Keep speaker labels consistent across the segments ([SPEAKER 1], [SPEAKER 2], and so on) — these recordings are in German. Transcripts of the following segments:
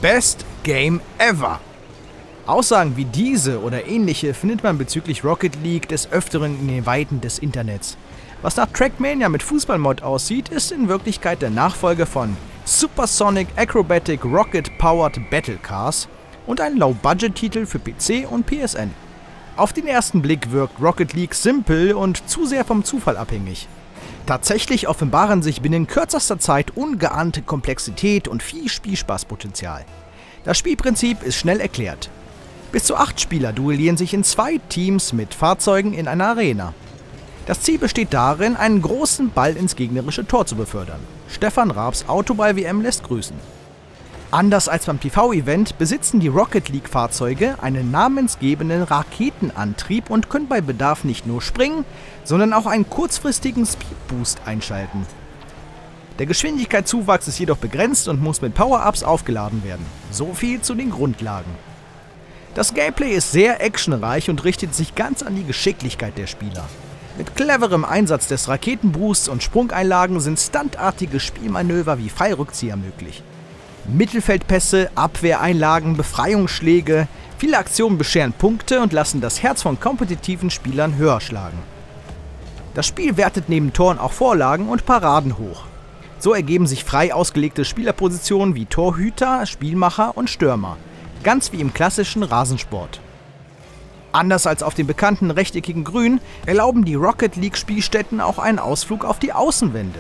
[SPEAKER 1] Best Game Ever. Aussagen wie diese oder ähnliche findet man bezüglich Rocket League des Öfteren in den Weiten des Internets. Was nach Trackmania mit Fußballmod aussieht, ist in Wirklichkeit der Nachfolger von Supersonic Acrobatic Rocket Powered Battle Cars und ein Low-Budget-Titel für PC und PSN. Auf den ersten Blick wirkt Rocket League simpel und zu sehr vom Zufall abhängig. Tatsächlich offenbaren sich binnen kürzester Zeit ungeahnte Komplexität und viel Spielspaßpotenzial. Das Spielprinzip ist schnell erklärt. Bis zu 8 Spieler duellieren sich in 2 Teams mit Fahrzeugen in einer Arena. Das Ziel besteht darin, einen großen Ball ins gegnerische Tor zu befördern. Stefan Raabs Autoball-WM lässt grüßen. Anders als beim TV-Event besitzen die Rocket League-Fahrzeuge einen namensgebenden Raketenantrieb und können bei Bedarf nicht nur springen, sondern auch einen kurzfristigen Speedboost einschalten. Der Geschwindigkeitszuwachs ist jedoch begrenzt und muss mit Power-Ups aufgeladen werden. So viel zu den Grundlagen. Das Gameplay ist sehr actionreich und richtet sich ganz an die Geschicklichkeit der Spieler. Mit cleverem Einsatz des Raketenboosts und Sprungeinlagen sind stuntartige Spielmanöver wie Fallrückzieher möglich. Mittelfeldpässe, Abwehreinlagen, Befreiungsschläge, viele Aktionen bescheren Punkte und lassen das Herz von kompetitiven Spielern höher schlagen. Das Spiel wertet neben Toren auch Vorlagen und Paraden hoch. So ergeben sich frei ausgelegte Spielerpositionen wie Torhüter, Spielmacher und Stürmer, ganz wie im klassischen Rasensport. Anders als auf dem bekannten rechteckigen Grün erlauben die Rocket League Spielstätten auch einen Ausflug auf die Außenwände.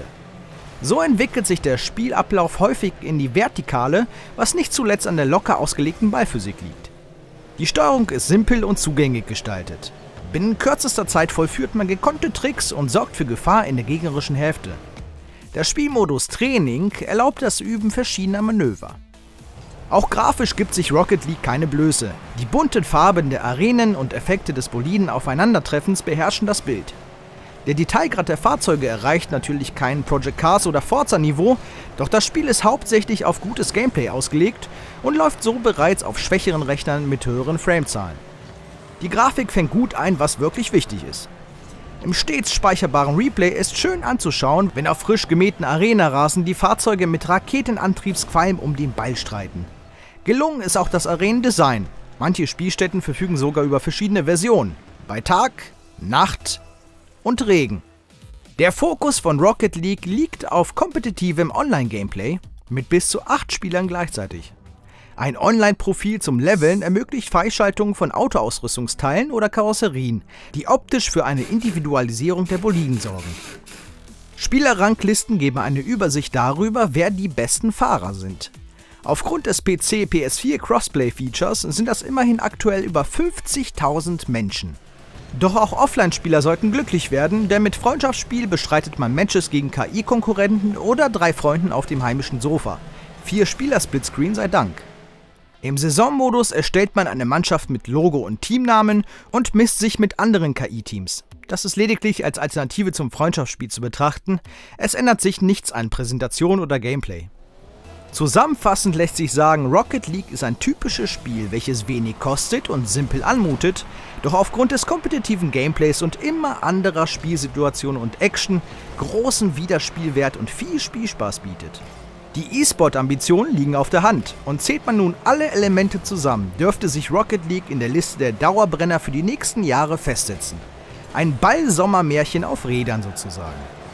[SPEAKER 1] So entwickelt sich der Spielablauf häufig in die Vertikale, was nicht zuletzt an der locker ausgelegten Ballphysik liegt. Die Steuerung ist simpel und zugänglich gestaltet. Binnen kürzester Zeit vollführt man gekonnte Tricks und sorgt für Gefahr in der gegnerischen Hälfte. Der Spielmodus Training erlaubt das Üben verschiedener Manöver. Auch grafisch gibt sich Rocket League keine Blöße. Die bunten Farben der Arenen und Effekte des boliden Aufeinandertreffens beherrschen das Bild. Der Detailgrad der Fahrzeuge erreicht natürlich kein Project Cars oder Forza-Niveau, doch das Spiel ist hauptsächlich auf gutes Gameplay ausgelegt und läuft so bereits auf schwächeren Rechnern mit höheren Framezahlen. Die Grafik fängt gut ein, was wirklich wichtig ist. Im stets speicherbaren Replay ist schön anzuschauen, wenn auf frisch gemähten Arena-Rasen die Fahrzeuge mit Raketenantriebsqualm um den Ball streiten. Gelungen ist auch das Arenendesign. Manche Spielstätten verfügen sogar über verschiedene Versionen. Bei Tag, Nacht und Regen. Der Fokus von Rocket League liegt auf kompetitivem Online-Gameplay mit bis zu 8 Spielern gleichzeitig. Ein Online-Profil zum Leveln ermöglicht Freischaltung von Autoausrüstungsteilen oder Karosserien, die optisch für eine Individualisierung der Boliden sorgen. Spielerranglisten geben eine Übersicht darüber, wer die besten Fahrer sind. Aufgrund des PC-PS4 Crossplay-Features sind das immerhin aktuell über 50.000 Menschen. Doch auch Offline-Spieler sollten glücklich werden, denn mit Freundschaftsspiel bestreitet man Matches gegen KI-Konkurrenten oder 3 Freunden auf dem heimischen Sofa. 4 Spieler-Splitscreen sei Dank. Im Saisonmodus erstellt man eine Mannschaft mit Logo und Teamnamen und misst sich mit anderen KI-Teams. Das ist lediglich als Alternative zum Freundschaftsspiel zu betrachten, es ändert sich nichts an Präsentation oder Gameplay. Zusammenfassend lässt sich sagen, Rocket League ist ein typisches Spiel, welches wenig kostet und simpel anmutet, doch aufgrund des kompetitiven Gameplays und immer anderer Spielsituationen und Action großen Wiederspielwert und viel Spielspaß bietet. Die E-Sport-Ambitionen liegen auf der Hand und zählt man nun alle Elemente zusammen, dürfte sich Rocket League in der Liste der Dauerbrenner für die nächsten Jahre festsetzen. Ein Ball-Sommermärchen auf Rädern sozusagen.